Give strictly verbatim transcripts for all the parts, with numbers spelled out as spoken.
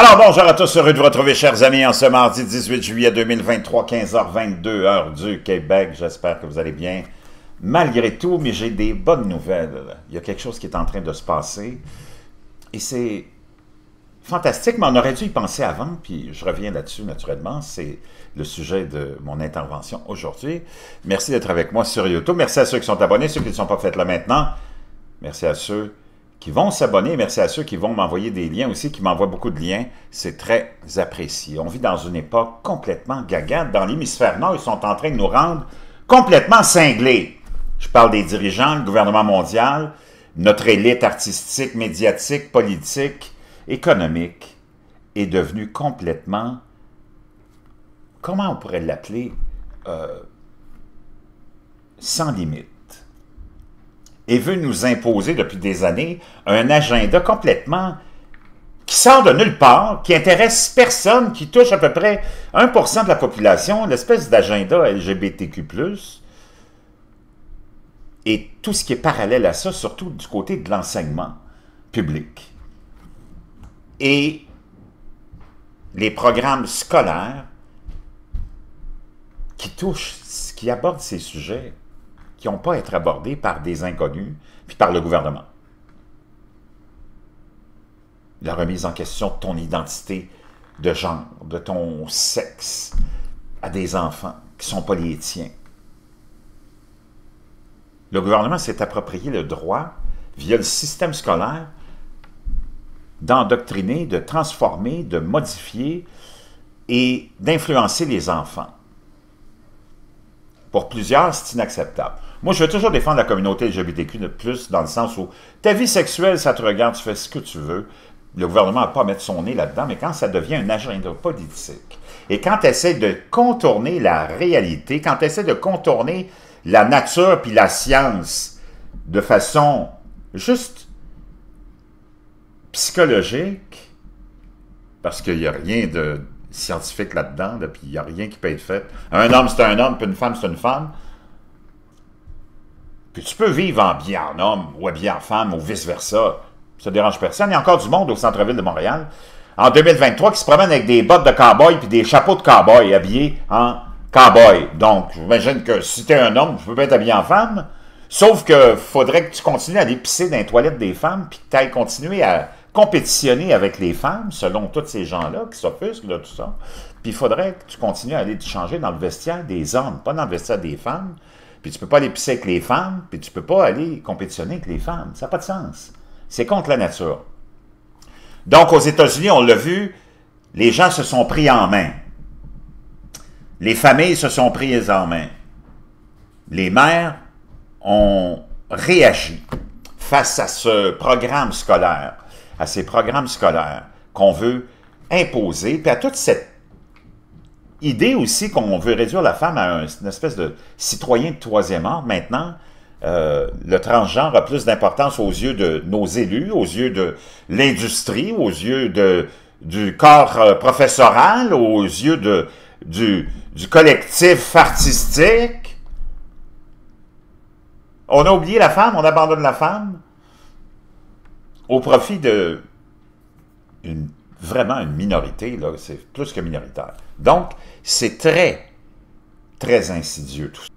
Alors bonjour à tous, heureux de vous retrouver chers amis en ce mardi dix-huit juillet deux mille vingt-trois, quinze heures vingt-deux, heure du Québec. J'espère que vous allez bien malgré tout, mais j'ai des bonnes nouvelles. Il y a quelque chose qui est en train de se passer et c'est fantastique, mais on aurait dû y penser avant, puis je reviens là-dessus naturellement. C'est le sujet de mon intervention aujourd'hui. Merci d'être avec moi sur YouTube. Merci à ceux qui sont abonnés, ceux qui ne sont pas faits là maintenant. Merci à ceux qui vont s'abonner. Merci à ceux qui vont m'envoyer des liens aussi, qui m'envoient beaucoup de liens. C'est très apprécié. On vit dans une époque complètement gagante. Dans l'hémisphère nord, ils sont en train de nous rendre complètement cinglés. Je parle des dirigeants, le gouvernement mondial, notre élite artistique, médiatique, politique, économique est devenue complètement, comment on pourrait l'appeler, euh, sans limite. Et veut nous imposer depuis des années un agenda complètement qui sort de nulle part, qui intéresse personne, qui touche à peu près un pour cent de la population, l'espèce d'agenda L G B T Q plus, et tout ce qui est parallèle à ça, surtout du côté de l'enseignement public. Et les programmes scolaires qui touchent, qui abordent ces sujets, qui n'ont pas à être abordés par des inconnus, puis par le gouvernement. La remise en question de ton identité de genre, de ton sexe, à des enfants qui ne sont pas les tiens. Le gouvernement s'est approprié le droit, via le système scolaire, d'endoctriner, de transformer, de modifier et d'influencer les enfants. Pour plusieurs, c'est inacceptable. Moi, je veux toujours défendre la communauté L G B T Q plus, dans le sens où ta vie sexuelle, ça te regarde, tu fais ce que tu veux. Le gouvernement n'a pas à mettre son nez là-dedans, mais quand ça devient un agenda politique, et quand tu essaies de contourner la réalité, quand tu essaies de contourner la nature puis la science de façon juste psychologique, parce qu'il n'y a rien de scientifique là-dedans, là, puis il n'y a rien qui peut être fait. Un homme, c'est un homme, puis une femme, c'est une femme. Puis tu peux vivre en bien en homme, ou bien en femme, ou vice-versa. Ça ne dérange personne. Il y a encore du monde au centre-ville de Montréal, en deux mille vingt-trois, qui se promène avec des bottes de cow-boy puis des chapeaux de cow-boy habillés en cow-boy. Donc, j'imagine que si tu es un homme, tu peux pas être habillé en femme, sauf que faudrait que tu continues à aller pisser dans les toilettes des femmes, puis que tu ailles continuer à compétitionner avec les femmes, selon tous ces gens-là qui s'offusquent, là, tout ça. Puis il faudrait que tu continues à aller te changer dans le vestiaire des hommes, pas dans le vestiaire des femmes. Puis tu peux pas aller pisser avec les femmes, puis tu peux pas aller compétitionner avec les femmes. Ça n'a pas de sens. C'est contre la nature. Donc, aux États-Unis, on l'a vu, les gens se sont pris en main. Les familles se sont prises en main. Les mères ont réagi face à ce programme scolaire, à ces programmes scolaires qu'on veut imposer, puis à toute cette idée aussi qu'on veut réduire la femme à un, une espèce de citoyen de troisième ordre. Maintenant, euh, le transgenre a plus d'importance aux yeux de nos élus, aux yeux de l'industrie, aux yeux de, du corps euh, professoral, aux yeux de, du, du collectif artistique. On a oublié la femme, on abandonne la femme au profit de une, vraiment une minorité, là, c'est plus que minoritaire. Donc, c'est très, très insidieux tout ça.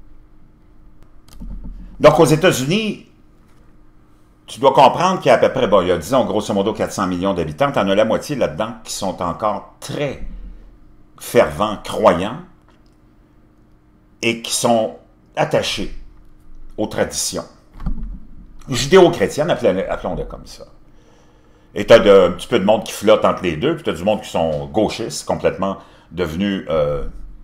Donc, aux États-Unis, tu dois comprendre qu'il y a à peu près, bon, il y a, disons, grosso modo, quatre cents millions d'habitants, tu en as la moitié là-dedans qui sont encore très fervents, croyants, et qui sont attachés aux traditions judéo-chrétiennes, appelons-le comme ça. Et tu as de, un petit peu de monde qui flotte entre les deux, puis tu as du monde qui sont gauchistes, complètement devenus euh,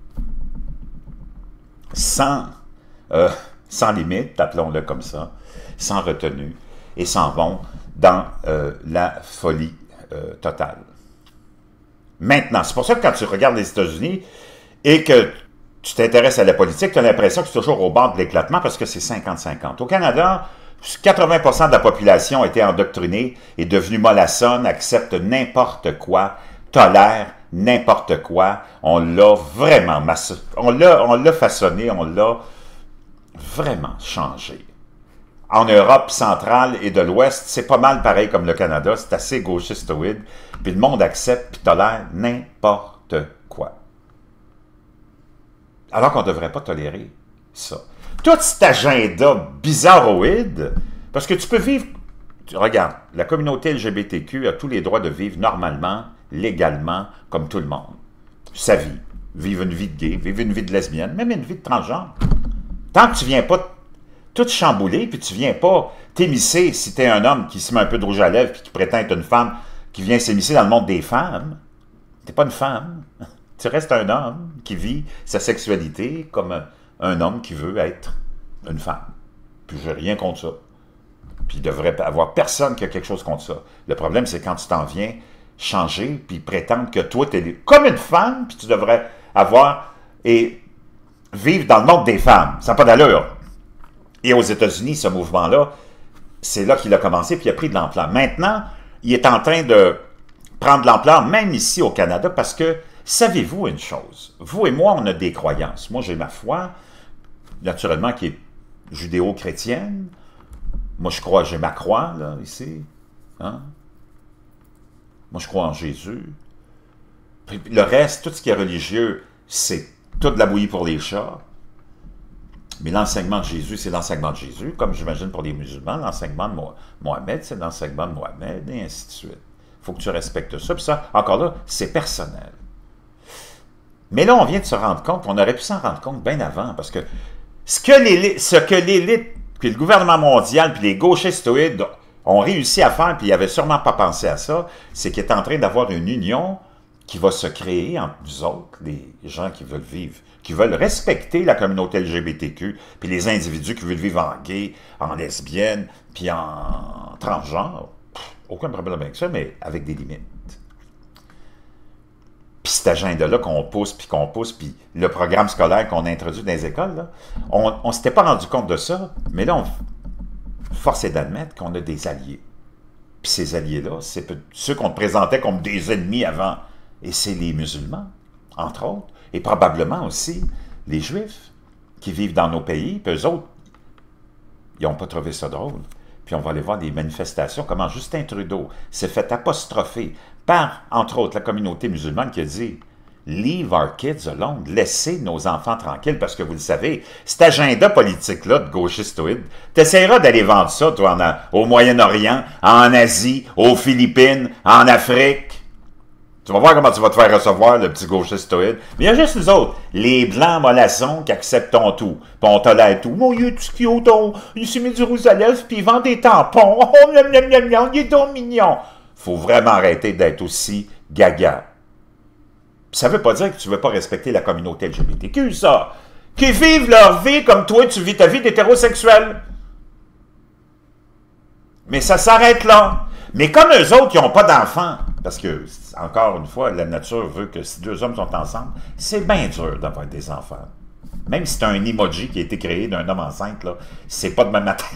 sans, euh, sans limite, appelons-le comme ça, sans retenue, et s'en vont dans euh, la folie euh, totale. Maintenant, c'est pour ça que quand tu regardes les États-Unis et que tu t'intéresses à la politique, tu as l'impression que c'est toujours au bord de l'éclatement parce que c'est cinquante cinquante. Au Canada, quatre-vingts pour cent de la population a été endoctrinée, est devenue mollassonne, accepte n'importe quoi, tolère n'importe quoi. On l'a vraiment on l'a, on l'a façonné, on l'a vraiment changé. en Europe centrale et de l'Ouest, c'est pas mal pareil comme le Canada, c'est assez gauchistoïde, puis le monde accepte puis tolère n'importe quoi. Alors qu'on ne devrait pas tolérer ça. Tout cet agenda bizarroïde, parce que tu peux vivre, regarde, la communauté L G B T Q a tous les droits de vivre normalement, légalement, comme tout le monde. Sa vie, vivre une vie de gay, vivre une vie de lesbienne, même une vie de transgenre. Tant que tu ne viens pas tout chambouler, puis tu ne viens pas t'émisser si tu es un homme qui se met un peu de rouge à lèvres puis qui prétend être une femme qui vient s'émisser dans le monde des femmes, tu n'es pas une femme. Tu restes un homme qui vit sa sexualité comme un, un homme qui veut être une femme. Puis je n'ai rien contre ça. Puis il devrait avoir personne qui a quelque chose contre ça. Le problème, c'est quand tu t'en viens changer, puis prétendre que toi, tu es comme une femme, puis tu devrais avoir et vivre dans le monde des femmes. Ça n'a pas d'allure. Et aux États-Unis, ce mouvement-là, c'est là qu'il a commencé, puis il a pris de l'ampleur. Maintenant, il est en train de prendre de l'ampleur, même ici au Canada, parce que, savez-vous une chose? Vous et moi, on a des croyances. Moi, j'ai ma foi, naturellement, qui est judéo-chrétienne. Moi, je crois, j'ai ma croix, là, ici. Hein? Moi, je crois en Jésus. Puis le reste, tout ce qui est religieux, c'est toute de la bouillie pour les chats. Mais l'enseignement de Jésus, c'est l'enseignement de Jésus, comme j'imagine pour les musulmans, l'enseignement de Mohamed, c'est l'enseignement de Mohamed, et ainsi de suite. Il faut que tu respectes ça. Puis ça, encore là, c'est personnel. Mais là, on vient de se rendre compte, on aurait pu s'en rendre compte bien avant, parce que ce que l'élite, ce que l'élite, puis le gouvernement mondial, puis les gauchistoïdes ont réussi à faire, puis ils n'avaient sûrement pas pensé à ça, c'est qu'il est en train d'avoir une union qui va se créer entre nous autres, les gens qui veulent vivre, qui veulent respecter la communauté L G B T Q, puis les individus qui veulent vivre en gay, en lesbienne, puis en transgenre. Pff, aucun problème avec ça, mais avec des limites. Puis cet agenda-là qu'on pousse, puis qu'on pousse, puis le programme scolaire qu'on a introduit dans les écoles, là, on ne s'était pas rendu compte de ça, mais là, on, force est d'admettre qu'on a des alliés. Puis ces alliés-là, c'est ceux qu'on présentait comme des ennemis avant. Et c'est les musulmans, entre autres, et probablement aussi les Juifs qui vivent dans nos pays, puis eux autres, ils n'ont pas trouvé ça drôle. Puis on va aller voir des manifestations, comment Justin Trudeau s'est fait apostropher par, entre autres, la communauté musulmane qui a dit « Leave our kids alone », laissez nos enfants tranquilles, parce que vous le savez, cet agenda politique-là de gauchistoïde, tu essaieras d'aller vendre ça, toi, en, au Moyen-Orient, en Asie, aux Philippines, en Afrique. Tu vas voir comment tu vas te faire recevoir, le petit gauchistoïde. Mais il y a juste nous autres, les blancs mollassons qui acceptons tout. Puis on tolère tout. Mon Dieu, tu cute, il s'est mis du rouge à lèvres, puis il vend des tampons. Oh, miam, miam, miam, miam, il est donc mignon. Faut vraiment arrêter d'être aussi gaga. Puis ça veut pas dire que tu veux pas respecter la communauté L G B T Q, ça. Qui vivent leur vie comme toi, tu vis ta vie d'hétérosexuel. Mais ça s'arrête là. Mais comme eux autres, ils n'ont pas d'enfants, parce que, encore une fois, la nature veut que si deux hommes sont ensemble, c'est bien dur d'avoir des enfants. Même si c'est un emoji qui a été créé d'un homme enceinte, là, c'est pas de même matin.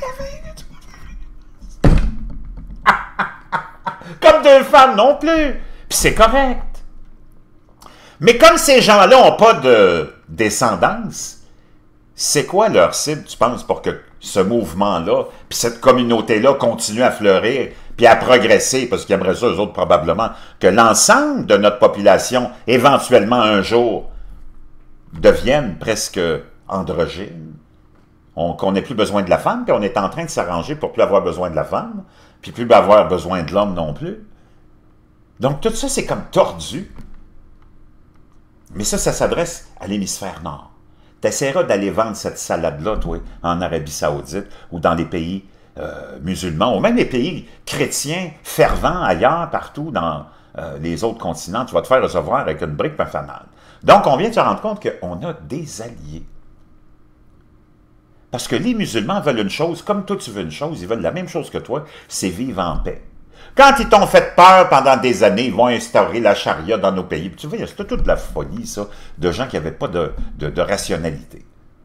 Comme deux femmes non plus. Puis c'est correct. Mais comme ces gens-là n'ont pas de descendance, c'est quoi leur cible, tu penses, pour que ce mouvement-là, puis cette communauté-là continue à fleurir, puis à progresser, parce qu'ils aimeraient ça, eux autres, probablement, que l'ensemble de notre population, éventuellement, un jour, devienne presque androgyne, qu'on n'ait plus besoin de la femme, puis on est en train de s'arranger pour plus avoir besoin de la femme, puis plus avoir besoin de l'homme non plus. Donc, tout ça, c'est comme tordu. Mais ça, ça s'adresse à l'hémisphère nord. Tu essaieras d'aller vendre cette salade-là, toi, en Arabie Saoudite ou dans les pays euh, musulmans, ou même les pays chrétiens fervents ailleurs, partout dans euh, les autres continents. Tu vas te faire recevoir avec une brique pas fanale. Donc, on vient de se rendre compte qu'on a des alliés. Parce que les musulmans veulent une chose, comme toi tu veux une chose, ils veulent la même chose que toi, c'est vivre en paix. Quand ils t'ont fait peur pendant des années, ils vont instaurer la charia dans nos pays. Puis tu vois, c'était toute de la folie, ça, de gens qui n'avaient pas de, de, de rationalité.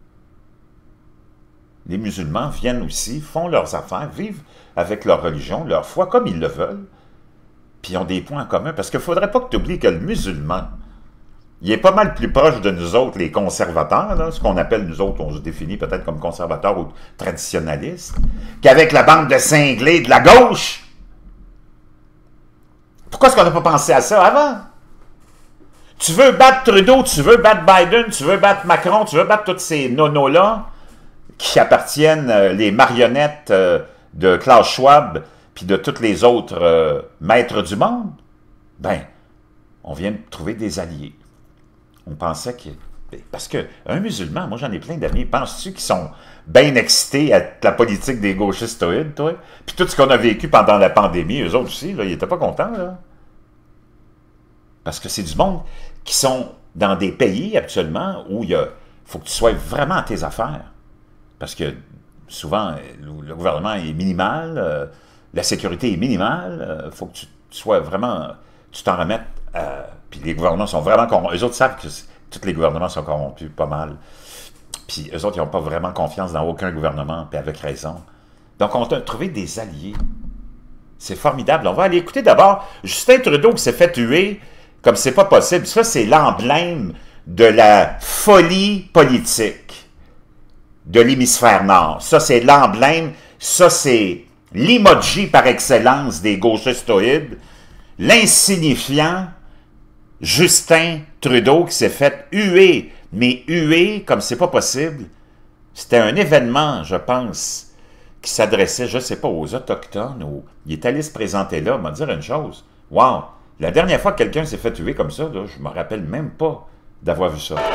Les musulmans viennent aussi, font leurs affaires, vivent avec leur religion, leur foi, comme ils le veulent, puis ils ont des points en commun. Parce qu'il ne faudrait pas que tu oublies que le musulman, il est pas mal plus proche de nous autres, les conservateurs, là, ce qu'on appelle nous autres, on se définit peut-être comme conservateurs ou traditionnalistes, qu'avec la bande de cinglés de la gauche. Pourquoi est-ce qu'on n'a pas pensé à ça avant? Tu veux battre Trudeau, tu veux battre Biden, tu veux battre Macron, tu veux battre tous ces nonos-là qui appartiennent, euh, les marionnettes euh, de Klaus Schwab puis de tous les autres euh, maîtres du monde? Ben, on vient de trouver des alliés. On pensait que... Parce qu'un musulman, moi j'en ai plein d'amis, penses-tu qu'ils sont bien excités à la politique des gauchistoïdes, toi? Puis tout ce qu'on a vécu pendant la pandémie, eux autres aussi, là, ils n'étaient pas contents, là. Parce que c'est du monde qui sont dans des pays, actuellement, où il faut que tu sois vraiment à tes affaires. Parce que souvent, le gouvernement est minimal, euh, la sécurité est minimale, il euh, faut que tu, tu sois vraiment... Tu t'en remettes à... Puis les gouvernements sont vraiment corrompus. Eux autres savent que tous les gouvernements sont corrompus, pas mal. Puis eux autres, ils n'ont pas vraiment confiance dans aucun gouvernement, puis avec raison. Donc, on a trouvé des alliés. C'est formidable. On va aller écouter d'abord Justin Trudeau qui s'est fait tuer comme c'est pas possible. Ça, c'est l'emblème de la folie politique de l'hémisphère nord. Ça, c'est l'emblème. Ça, c'est l'emoji par excellence des gauchistoïdes. L'insignifiant Justin Trudeau qui s'est fait huer. Mais huer comme c'est pas possible. C'était un événement, je pense, qui s'adressait, je sais pas, aux Autochtones. Ou... Il est allé se présenter là, m'a dire une chose. Wow! La dernière fois que quelqu'un s'est fait tuer comme ça, là, je me rappelle même pas d'avoir vu ça.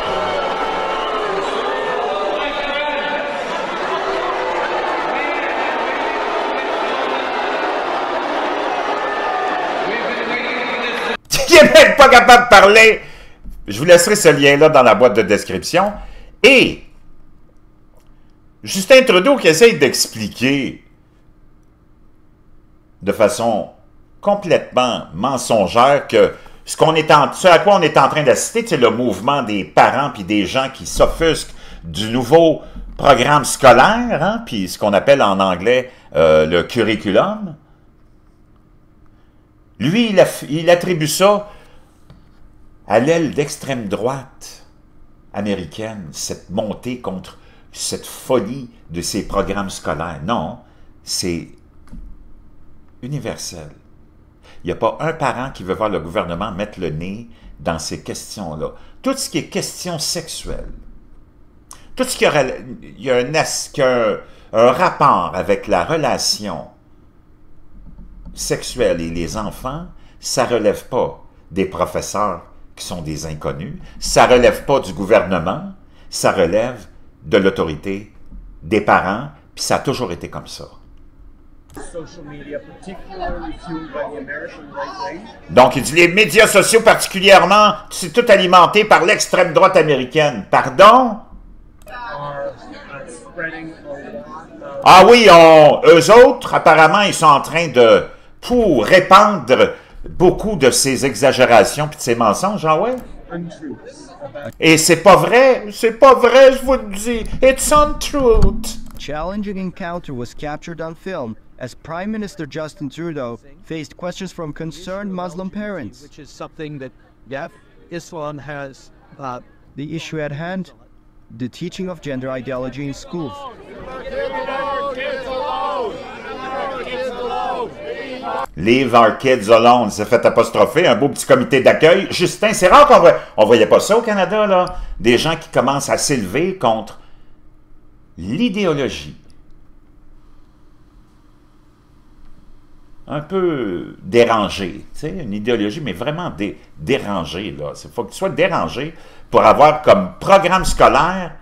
Il n'est même pas capable de parler. Je vous laisserai ce lien-là dans la boîte de description. Et Justin Trudeau qui essaye d'expliquer de façon complètement mensongère que ce, qu'on est en, ce à quoi on est en train d'assister, c'est le mouvement des parents puis des gens qui s'offusquent du nouveau programme scolaire, hein, puis ce qu'on appelle en anglais euh, le curriculum. Lui, il, a, il attribue ça à l'aile d'extrême droite américaine, cette montée contre cette folie de ces programmes scolaires. Non, c'est universel. Il n'y a pas un parent qui veut voir le gouvernement mettre le nez dans ces questions-là. Tout ce qui est question sexuelle, tout ce qui a, il y a un, un, un rapport avec la relation sexuelle et les enfants, ça ne relève pas des professeurs qui sont des inconnus, ça ne relève pas du gouvernement, ça relève de l'autorité des parents, puis ça a toujours été comme ça. Donc, il dit, les médias sociaux particulièrement, c'est tout alimenté par l'extrême droite américaine. Pardon? Ah oui, on, eux autres, apparemment, ils sont en train de, pour répandre beaucoup de ces exagérations puis de ces mensonges, ah ouais? Et c'est pas vrai, c'est pas vrai, je vous le dis. It's untruth. Challenging encounter was captured on film as Prime Minister Justin Trudeau faced questions from concerned Muslim parents. Which is something that, yeah, Islam has. Uh, the issue at hand, the teaching of gender ideology in schools. Leave our kids alone, c'est fait apostropher, un beau petit comité d'accueil. Justin, c'est rare qu'on voit, on voyait pas ça au Canada, là. Des gens qui commencent à s'élever contre l'idéologie. Un peu dérangée, tu sais, une idéologie, mais vraiment dé, dérangée, là. Il faut que tu sois dérangé pour avoir comme programme scolaire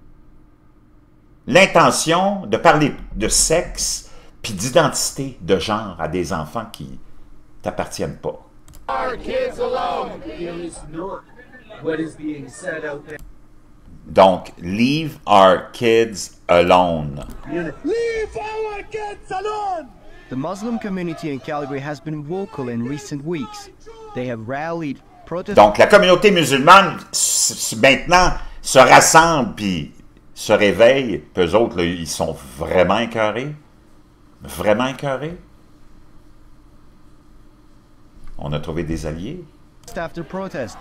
l'intention de parler de sexe puis d'identité de genre à des enfants qui t'appartiennent pas. Donc, leave our kids alone. Leave our kids alone! The Muslim community in Calgary has been vocal in recent weeks. They have rallied, protested. Donc, la communauté musulmane maintenant se rassemble puis se réveille. Puis eux autres, là, ils sont vraiment écœurés. Vraiment écœurés. On a trouvé des alliés. After protest,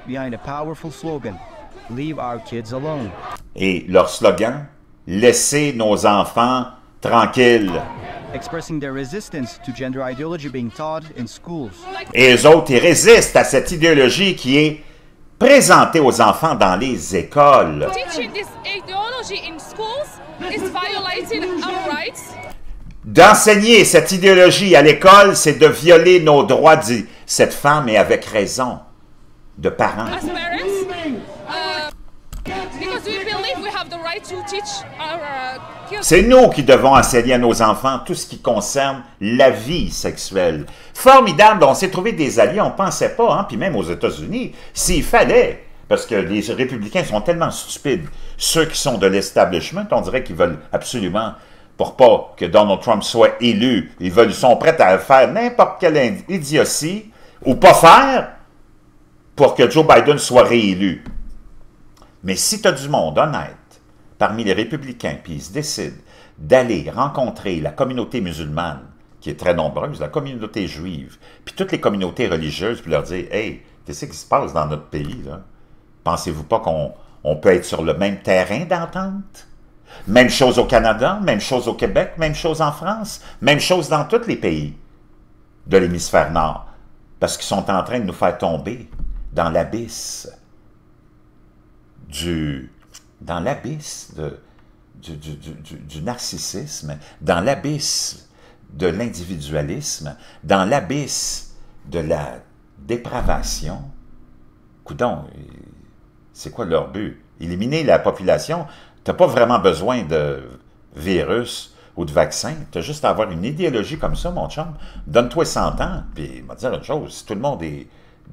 behind a powerful slogan, Leave our kids alone. Et leur slogan, laissez nos enfants tranquilles. Expressing their resistance to gender ideology being taught in schools. Et eux autres, ils résistent à cette idéologie qui est présentée aux enfants dans les écoles. Teaching this ideology in schools is violating our rights. D'enseigner cette idéologie à l'école, c'est de violer nos droits, dit cette femme, et avec raison, de parents. As parents, uh, because we believe we have the right to teach our uh, kids. C'est nous qui devons enseigner à nos enfants tout ce qui concerne la vie sexuelle. Formidable, on s'est trouvé des alliés, on ne pensait pas, hein, puis même aux États-Unis, s'il fallait, parce que les républicains sont tellement stupides, ceux qui sont de l'establishment, on dirait qu'ils veulent absolument, pour pas que Donald Trump soit élu, ils veulent, sont prêts à faire n'importe quelle idiotie, ou pas faire, pour que Joe Biden soit réélu. Mais si tu as du monde honnête parmi les républicains, puis ils se décident d'aller rencontrer la communauté musulmane, qui est très nombreuse, la communauté juive, puis toutes les communautés religieuses, puis leur dire « Hey, qu'est-ce qui se passe dans notre pays, là? Pensez-vous pas qu'on on peut être sur le même terrain d'entente? Même chose au Canada, même chose au Québec, même chose en France, même chose dans tous les pays de l'hémisphère nord, parce qu'ils sont en train de nous faire tomber dans l'abysse du, dans l'abysse de, du, du, du, du narcissisme, dans l'abysse de l'individualisme, dans l'abysse de la dépravation. Coudon, c'est quoi leur but? Éliminer la population. Tu n'as pas vraiment besoin de virus ou de vaccin. Tu as juste à avoir une idéologie comme ça, mon chum. Donne-toi cent ans, puis il va te dire une chose, si tout le monde est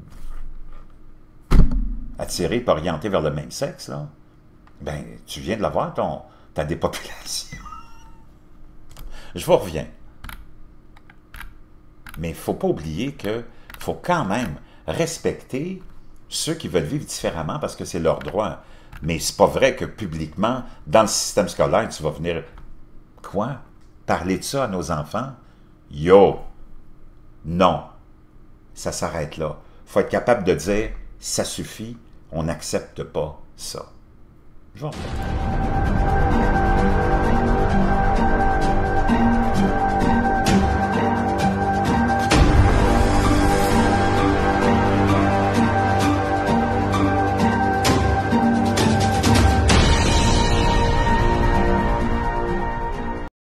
attiré et orienté vers le même sexe, là, ben, tu viens de l'avoir, ton, ta dépopulation. Je vous reviens. Mais il ne faut pas oublier qu'il faut quand même respecter ceux qui veulent vivre différemment parce que c'est leur droit. Mais c'est pas vrai que publiquement, dans le système scolaire, tu vas venir... Quoi? Parler de ça à nos enfants? Yo! Non. Ça s'arrête là. Il faut être capable de dire, ça suffit, on n'accepte pas ça. Je vous remercie.